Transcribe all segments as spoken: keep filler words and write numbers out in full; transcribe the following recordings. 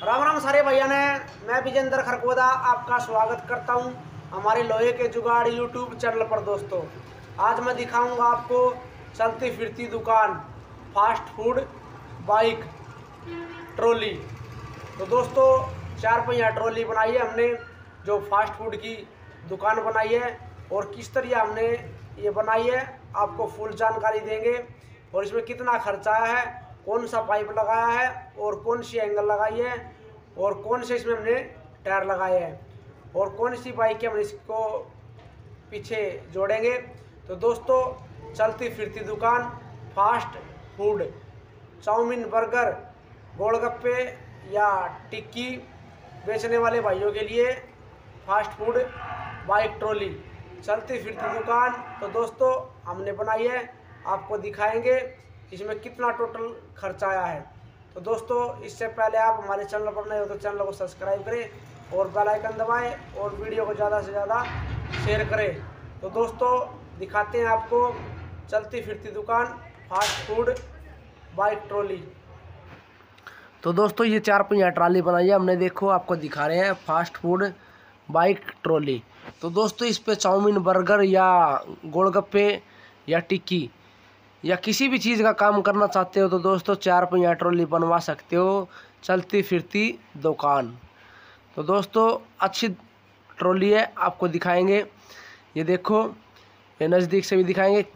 राम राम सारे भैया ने। मैं विजेंद्र खरकोदा आपका स्वागत करता हूं हमारे लोहे के जुगाड़ यूट्यूब चैनल पर। दोस्तों, आज मैं दिखाऊंगा आपको चलती फिरती दुकान, फास्ट फूड, बाइक, ट्रॉली। तो दोस्तों, चार पहिया ट्रॉली बनाई है हमने, जो फास्ट फूड की दुकान बनाई है। और किस तरह हमने ये बनाई है आपको फुल जानकारी देंगे। और इसमें कितना खर्चा आया है, कौन सा पाइप लगाया है और कौन सी एंगल लगाई है और कौन से इसमें हमने टायर लगाए हैं और कौन सी बाइक के हम इसको पीछे जोड़ेंगे। तो दोस्तों, चलती फिरती दुकान, fast food, chowmein, burger, golgappe या टिक्की बेचने वाले भाइयों के लिए फास्ट फूड, बाइक, ट्रॉली, चलती फिरती दुकान। तो दोस्तों, हमने बनाई है, आपको दिखाएंगे इसमें कितना टोटल खर्चा आया है। तो दोस्तों, इससे पहले आप हमारे चैनल पर नए हो तो चैनल को सब्सक्राइब करें और बेल आइकन दबाएं और वीडियो को ज़्यादा से ज़्यादा शेयर करें। तो दोस्तों, दिखाते हैं आपको चलती फिरती दुकान, फास्ट फूड, बाइक, ट्रॉली। तो दोस्तों, ये चार पहिया ट्रॉली बनाई है हमने, देखो आपको दिखा रहे हैं, फास्ट फूड, बाइक, ट्रॉली। तो दोस्तों, इस पे चाउमीन, बर्गर या गोलगप्पे या टिक्की या किसी भी चीज़ का काम करना चाहते हो तो दोस्तों चार पहिया ट्रॉली बनवा सकते हो, चलती फिरती दुकान। तो दोस्तों, अच्छी ट्रॉली है, आपको दिखाएंगे। ये देखो, ये नज़दीक से भी दिखाएंगे।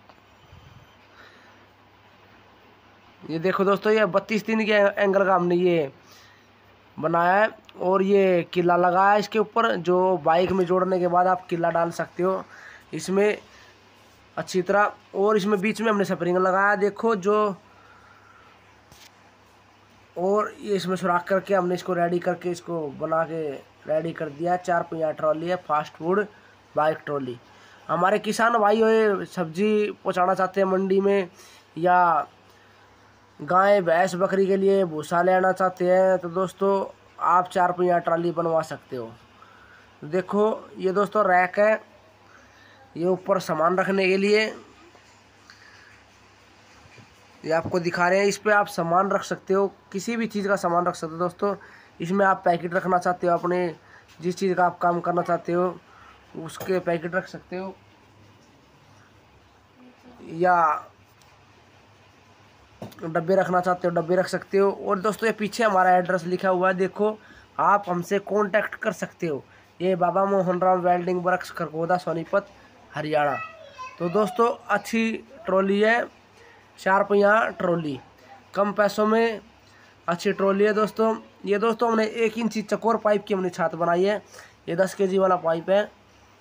ये देखो दोस्तों, ये बत्तीस तीन के एंगल का हमने ये बनाया है और ये किला लगाया है इसके ऊपर, जो बाइक में जोड़ने के बाद आप किला डाल सकते हो इसमें अच्छी तरह। और इसमें बीच में हमने स्प्रिंग लगाया, देखो जो, और ये इसमें सुराख करके हमने इसको रेडी करके इसको बना के रेडी कर दिया है। चार पहिया ट्रॉली है, फास्ट फूड, बाइक, ट्रॉली। हमारे किसान भाई हुए सब्जी पहुंचाना चाहते हैं मंडी में, या गाय भैंस बकरी के लिए भूसा लेना चाहते हैं तो दोस्तों आप चार पहिया ट्रॉली बनवा सकते हो। देखो ये दोस्तों रैक है, ये ऊपर सामान रखने के लिए, ये आपको दिखा रहे हैं। इस पे आप सामान रख सकते हो, किसी भी चीज़ का सामान रख सकते हो दोस्तों। इसमें आप पैकेट रखना चाहते हो, अपने जिस चीज़ का आप काम करना चाहते हो उसके पैकेट रख सकते हो, या डब्बे रखना चाहते हो डब्बे रख सकते हो। और दोस्तों, ये पीछे हमारा एड्रेस लिखा हुआ है, देखो आप हमसे कांटेक्ट कर सकते हो। ये बाबा मोहन राम वेल्डिंग वर्क्स, खरगोदा, सोनीपत, हरियाणा। तो दोस्तों, अच्छी ट्रॉली है, चार पहिया ट्रॉली, कम पैसों में अच्छी ट्रॉली है दोस्तों। ये दोस्तों, हमने एक इंची चकोर पाइप की हमने छात बनाई है, ये दस के जी वाला पाइप है।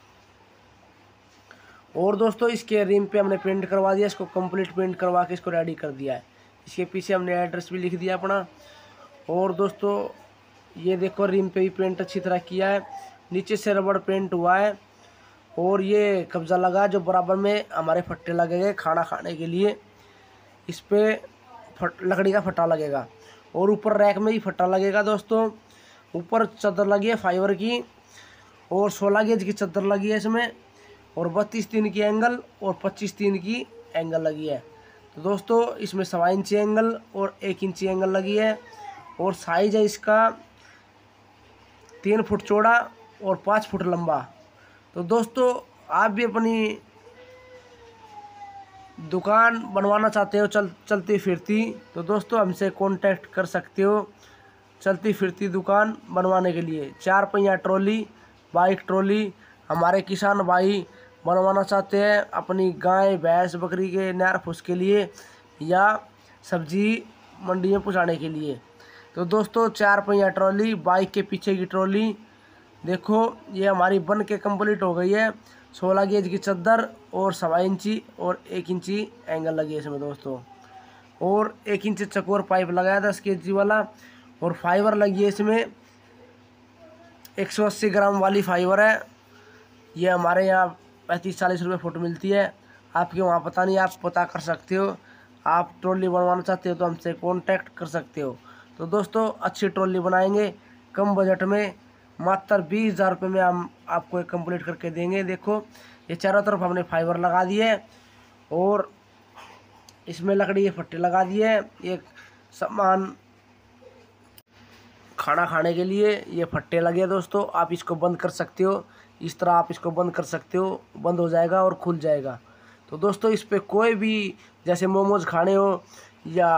और दोस्तों, इसके रिम पे हमने पेंट करवा दिया, इसको कंप्लीट पेंट करवा के इसको रेडी कर दिया है। इसके पीछे हमने एड्रेस भी लिख दिया अपना। और दोस्तों, ये देखो रिम पे भी पेंट अच्छी तरह किया है, नीचे से रबड़ पेंट हुआ है। और ये कब्जा लगा जो बराबर में हमारे फट्टे लगेंगे खाना खाने के लिए, इस पे फट लकड़ी का फट्टा लगेगा। और ऊपर रैक में भी फट्टा लगेगा दोस्तों। ऊपर चादर लगी है फाइबर की, और सोलह गेज की चादर लगी है इसमें, और बत्तीस तीन की एंगल और पच्चीस तीन की एंगल लगी है। तो दोस्तों, इसमें सवा इंची एंगल और एक इंची एंगल लगी है। और साइज है इसका तीन फुट चौड़ा और पाँच फुट लंबा। तो दोस्तों, आप भी अपनी दुकान बनवाना चाहते हो चल चलती फिरती, तो दोस्तों हमसे कांटेक्ट कर सकते हो चलती फिरती दुकान बनवाने के लिए। चार पहिया ट्रॉली, बाइक, ट्रॉली हमारे किसान भाई बनवाना चाहते हैं अपनी गाय भैंस बकरी के नहर फूस के लिए या सब्जी मंडी में पहुंचाने के लिए। तो दोस्तों, चार पहिया ट्रॉली, बाइक के पीछे की ट्रॉली, देखो ये हमारी बन के कंप्लीट हो गई है। सोलह गेज की चादर और सवा इंची और एक इंची एंगल लगी है इसमें दोस्तों। और एक इंच चकोर पाइप लगाया दस के जी वाला, और फाइबर लगी है इसमें एक सौ अस्सी ग्राम वाली फाइबर है। ये हमारे यहाँ पैंतीस चालीस रुपये फुट मिलती है, आपके वहाँ पता नहीं, आप पता कर सकते हो। आप ट्रॉली बनवाना चाहते हो तो हमसे कांटेक्ट कर सकते हो। तो दोस्तों, अच्छी ट्रॉली बनाएंगे कम बजट में, मात्र बीस हज़ार रुपये में हम आपको एक कंप्लीट करके देंगे। देखो ये चारों तरफ हमने फाइबर लगा दिए और इसमें लकड़ी के फट्टे लगा दिए। एक सामान खाना खाने के लिए ये फट्टे लगे हैं दोस्तों। आप इसको बंद कर सकते हो, इस तरह आप इसको बंद कर सकते हो, बंद हो जाएगा और खुल जाएगा। तो दोस्तों इस पे कोई भी जैसे मोमोज खाने हो या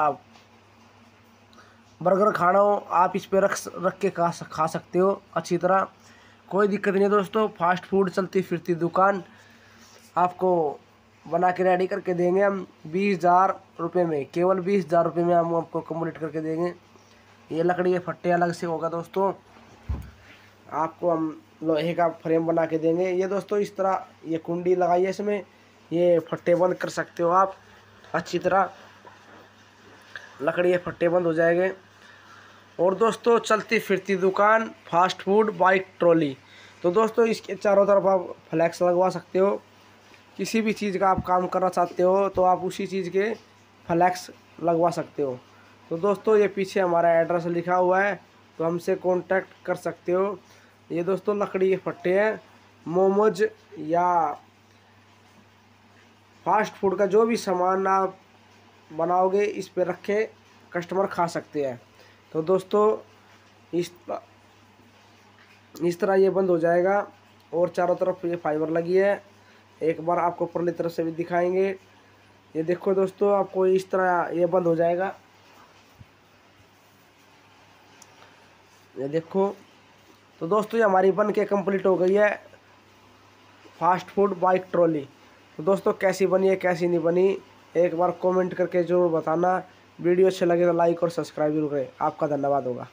बर्गर खाना हो, आप इस पे रख रख के खा खा सकते हो अच्छी तरह, कोई दिक्कत नहीं है दोस्तों। फास्ट फूड चलती फिरती दुकान आपको बना के रेडी करके देंगे हम बीस हज़ार रुपये में, केवल बीस हज़ार रुपये में हम आपको कंप्लीट करके देंगे। ये लकड़ी के फट्टे अलग से होगा दोस्तों, आपको हम लोहे का फ्रेम बना के देंगे। ये दोस्तों इस तरह ये कुंडी लगाई है, इसमें ये फट्टे बंद कर सकते हो आप अच्छी तरह, लकड़ी के फट्टे बंद हो जाएंगे। और दोस्तों चलती फिरती दुकान फास्ट फूड बाइक ट्रॉली, तो दोस्तों इसके चारों तरफ आप फ्लैक्स लगवा सकते हो। किसी भी चीज़ का आप काम करना चाहते हो तो आप उसी चीज़ के फ्लैक्स लगवा सकते हो। तो दोस्तों ये पीछे हमारा एड्रेस लिखा हुआ है, तो हमसे कांटेक्ट कर सकते हो। ये दोस्तों लकड़ी के फट्टे हैं, मोमोज या फास्ट फूड का जो भी सामान आप बनाओगे इस पे रख के कस्टमर खा सकते हैं। तो दोस्तों इस इस तरह ये बंद हो जाएगा और चारों तरफ ये फाइबर लगी है। एक बार आपको ऊपरली तरफ से भी दिखाएंगे। ये देखो दोस्तों, आपको इस तरह ये बंद हो जाएगा, ये देखो। तो दोस्तों ये हमारी बन के कंप्लीट हो गई है फास्ट फूड बाइक ट्रॉली। तो दोस्तों कैसी बनी है कैसी नहीं बनी एक बार कमेंट करके ज़रूर बताना। वीडियो अच्छे लगे तो लाइक और सब्सक्राइब जरूर करें। आपका धन्यवाद होगा।